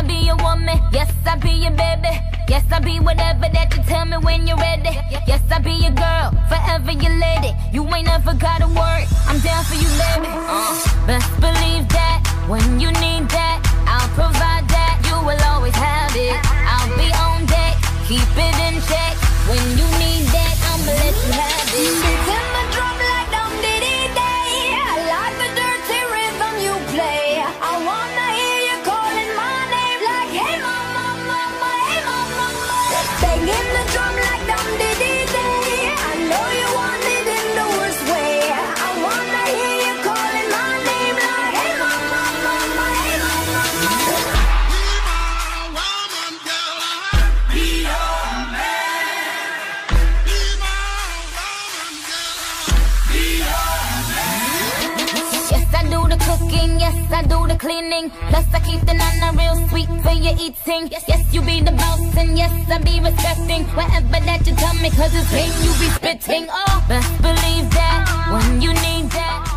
I be your woman, yes, I be your baby. Yes, I be whatever that you tell me when you're ready. Yes, I be your girl, forever your lady. You ain't never gotta worry, I'm down for you, baby. Best believe that, when you need that, I'll provide that. You will always have it, I'll be on deck, keep it in check. When you need that, I'ma let you have it. Beats in my drum like dum diddy day. I like the dirty rhythm you play. I wanna hear you calling my name like, hey mama, mama, hey mama, mama. Banging the drum like dum diddy day. I know you want it in the worst way. I wanna hear you calling my name like, hey mama, mama, hey mama, mama. Yes, I do the cleaning. Plus I keep the nana real sweet for your eating. Yes, you be the boss and yes, I be respecting whatever that you tell me, cause it's pain you be spitting. Oh, best believe that when you need that.